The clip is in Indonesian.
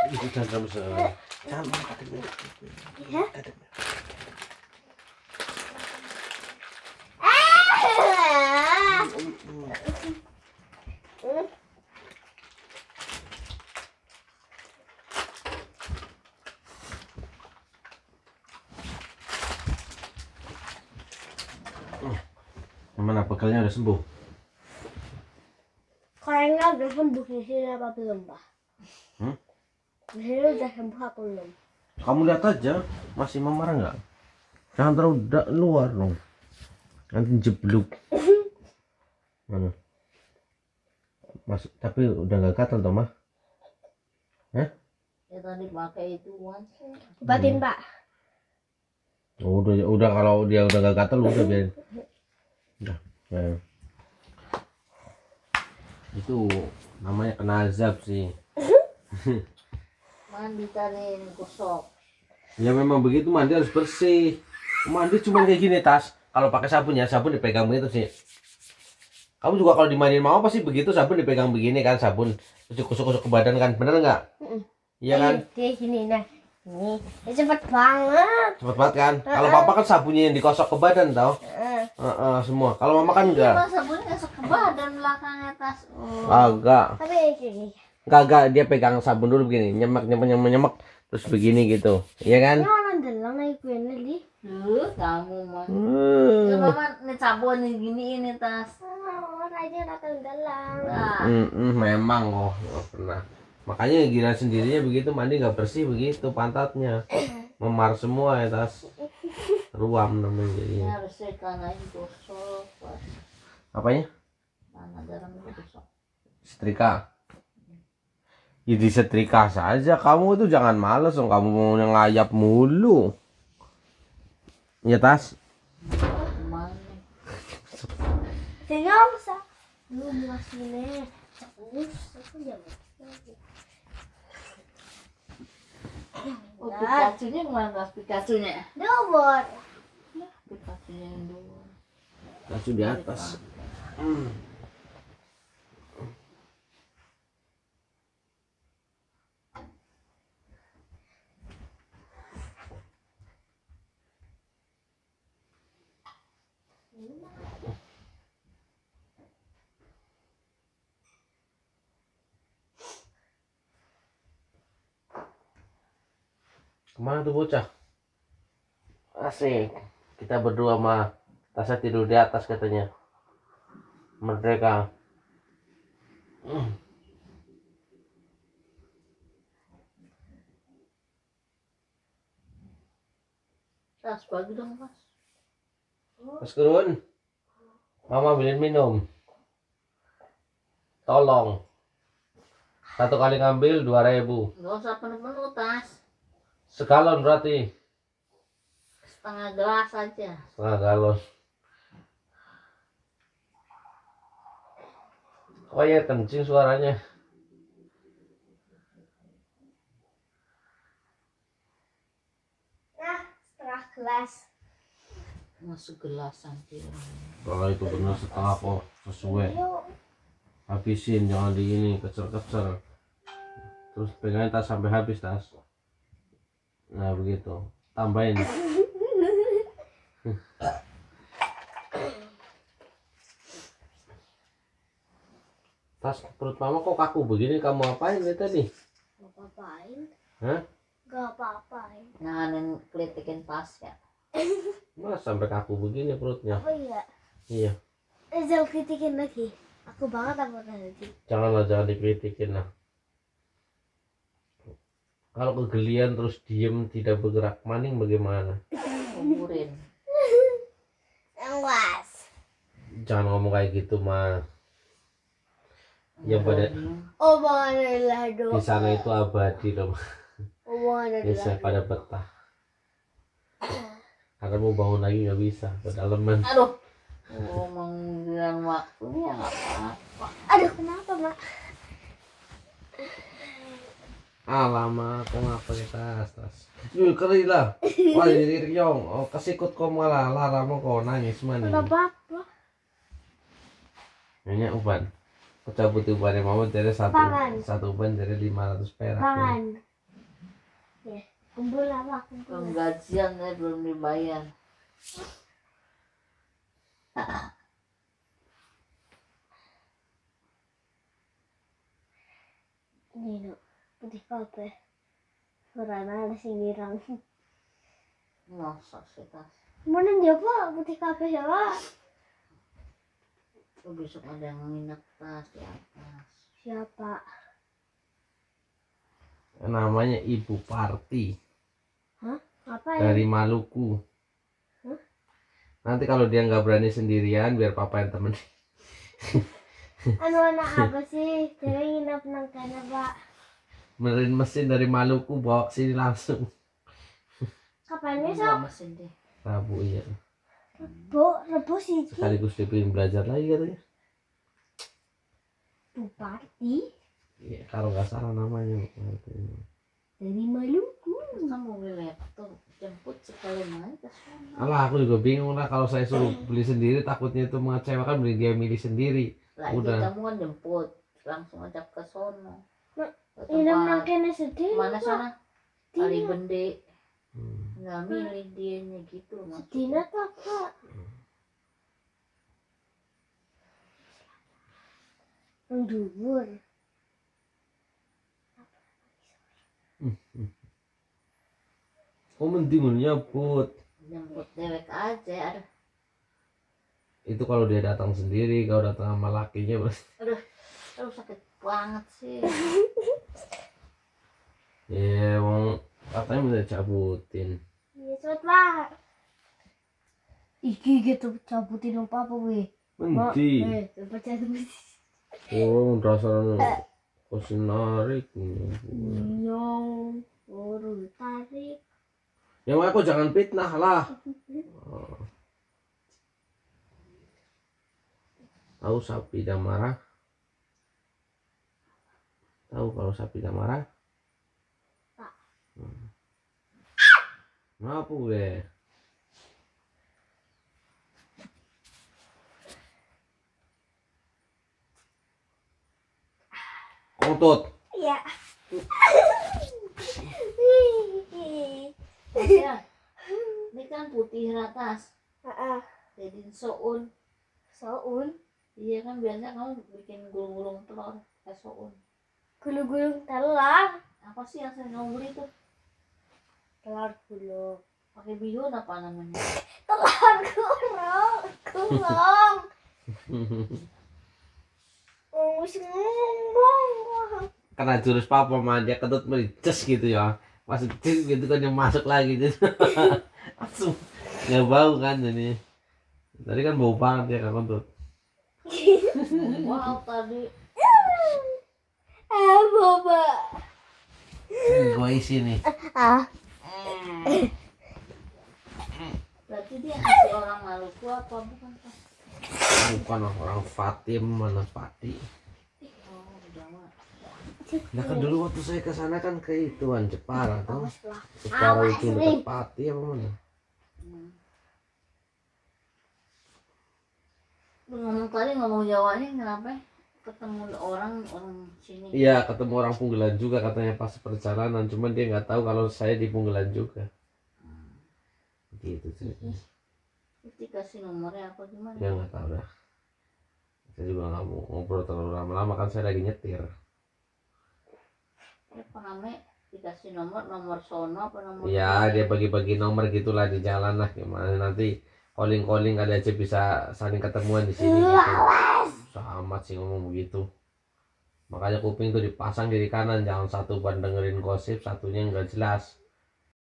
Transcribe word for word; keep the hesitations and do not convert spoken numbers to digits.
Jangan kamu se. Jangan kadang. Ya. Kadang. Mana pegelnya udah sembuh? Korengnya udah sembuh di sini apa belum, Pak? Hmm? Di sini udah sembuh apa belum? Kamu lihat aja, masih memarah nggak? Jangan terlalu da- luar dong. Nanti jeblok. Mana? Mas, tapi udah nggak gatal toh, Mah? Hah? Ya tadi pakai itu kan. Obatin, Hmm. Pak. Oh, udah udah kalau dia udah nggak gatal udah biarin. Udah. Ya. Itu namanya kena azab sih. Mandi tadi gosok. Ya memang begitu, mandi harus bersih. Mandi cuma kayak gini tas. Kalau pakai sabun ya sabun dipegang begitu sih. Kamu juga kalau dimandiin mama pasti begitu, sabun dipegang begini kan, sabun terus dikusuk-kusuk ke badan kan, bener nggak? Iya kan? Di sini nah. Ini ya, cepet banget. Cepet banget kan? Kalau papa kan sabunnya yang dikosok ke badan tau? Heeh. Heeh, semua. Kalau mama kan enggak. Mas sabunnya masuk ke badan belakangnya tas. Oh. Agak. Tapi ini Enggak, enggak, dia pegang sabun dulu begini, nyemek nyemek nyemek, nyemek terus begini gitu. Iya kan? ini orang delang naik gue ini. Duh, kamu mah. Hmm. Ya mama nih sabun nih gini ini tas. Orang aja datang delang. Nah, Mm, mm, memang kok nggak pernah. Makanya gila sendirinya begitu mandi nggak bersih begitu pantatnya memar semua ya tas ruam namanya ini jadinya. harusnya karena ini gosok. Pas. Apanya? Tanah garam itu gosok. Setrika. Ya disetrika saja, kamu itu jangan males dong, kamu mau ngayap mulu. Ya tas. Mana? Tinggal sa. Lu mau sini. Terus aku jangan. Oh, Pikachu-nya kemana tas Pikachu-nya? Dobor. Pikachu-nya yang dulu. Kasih di atas. Hmm. Kemana tuh bocah? Asik. Kita berdua sama Tasya tidur di atas katanya. Merdeka. Hmm. Tas bagi dong mas. Mas Kurun, mama beliin minum. Tolong. Satu kali ngambil dua ribu. Gak usah penuh-penuh tas. Segalon berarti. Setengah gelas aja. Setengah galon. Oh iya, kencing suaranya. Nah, setengah gelas. Masuk gelas nanti. Kalau itu benar setengah kok sesuai. Yuk. Habisin, jangan di ini kecer-kecer. Terus pegangin tas sampai habis tas. Nah begitu. Tambahin. Tas perut mama kok kaku begini, kamu apain dari tadi? Gak apa-apain. Hah? Gak apa-apain. Nahanin kelitikin tas ya. Mas sampai kaku begini perutnya. Oh iya. Iya. Eh, jangan kritikin lagi. Aku banget aku nanti. Janganlah, jangan dikritikin lah. Kalau kegelian terus diem tidak bergerak maning bagaimana? Kuburin. Awas. Jangan ngomong kayak gitu mah. Yang pada Omongan adalah doa. di sana itu abadi loh. Omongan adalah Biasa pada betah. Karena mau bangun lagi nggak bisa, kedalaman. Aduh. Oh, menghilang waktunya nggak apa-apa. Aduh, kenapa, Mak? Alamak, kok ngapa pakai tas tas? Yuk kali lah. Wah jadi riong. Oh kesikut kau malah lara mau kau nangis mana? Gak apa-apa. Nyanyi uban. Kau cabut ubannya mama dari satu Tangan. satu uban dari lima ratus perak. Tangan. Kumpul apa? Kumpul. Belum gajian ya, belum dibayar. Ini no, putih kabeh. Surana ada sinirang. Masa sih tas. Mana jawab putih kabeh ya, Pak? Oh, besok ada yang nginep tas di atas. Siapa? Namanya Ibu Parti Hah? Apa ya? dari Maluku. Hah? Nanti kalau dia nggak berani sendirian, biar papa yang temenin. Anu anak apa sih? Dia nginep nang kana, Pak. Benerin mesin dari Maluku bawa ke sini langsung. Kapan Enggak besok? mesin deh. Rabu iya. Bu, rebus iki. Sekaligus dia pengen belajar lagi katanya. Bupati Iya, kalau nggak salah namanya. dari Maluku. Terus kan mau beli laptop, jemput sekalian aja ke sana. Alah, aku juga bingung lah kalau saya suruh beli sendiri, takutnya itu mengecewakan, beli dia milih sendiri. Lah Udah. kamu kan jemput, langsung ajak ke sono. Mak, Ke Nginep nang tempat kene sedih. mana sana? Kali Dina. Bende. Hmm. Nggak milih dianya gitu Dina maksudnya. tuh apa? Nang dhuwur. Oh, mending nyebut. Jemput dewek aja. Aduh, Itu kalau dia datang sendiri, kalau datang sama lakinya berarti. aduh, aduh sakit banget sih. Ya, emang katanya minta cabutin. Iya, cepet lah. Iki gitu cabutin apa apa we? Mak, Mending. eh, cepet cabut. Oh, dasarnya kau narik. Nyong, urun tarik. Yang aku jangan fitnah lah. Oh. Tahu sapi dah marah? Tahu kalau sapi dah marah? Tak. Hmm. Kenapa gue? Kontut. Iya. Ya, ini kan putih ratas. Heeh. Jadi soun. Soun, Iya kan biasanya kamu bikin gulung-gulung telur kayak soun. gulung-gulung telur. Apa sih yang sering kamu beli tuh? Telur gulung. Pakai bihun apa namanya? Telur gulung. Gulung. Oh, wis ngomong. Karena jurus papa mah dia ketut merices gitu ya. Masuk cip gitu kan yang masuk lagi gitu. Langsung nggak bau kan ini. Tadi kan bau banget ya kan kentut. Wow tadi. Ah, boba. Gue isi nih. Ah, Berarti dia kasih orang Maluku apa bukan? Pak? Bukan orang Fatim, mana Pati. Oh, Jawa. Nah kan dulu waktu saya ke sana kan ke ituan Jepara tau. awas lah. Jepara Awas, itu Rim. dekat Pati apa mana? Hmm. Lu ngomong tadi ngomong Jawanya kenapa? Ketemu orang orang sini. Iya ketemu orang Punggelan juga katanya pas perjalanan, cuman dia nggak tahu kalau saya di Punggelan juga. Gitu ceritanya. Terus dikasih nomornya apa gimana? Ya nggak tahu dah. Saya juga nggak mau ngobrol terlalu lama-lama kan saya lagi nyetir. Ya pengamnya dikasih nomor nomor sono apa nomor? Ya dia bagi-bagi nomor gitulah di jalan lah gimana nanti calling-calling kali aja bisa saling ketemuan di sini gitu. Sama sih ngomong begitu. Makanya kuping tuh dipasang kiri kanan, jangan satu buat dengerin gosip, satunya nggak jelas.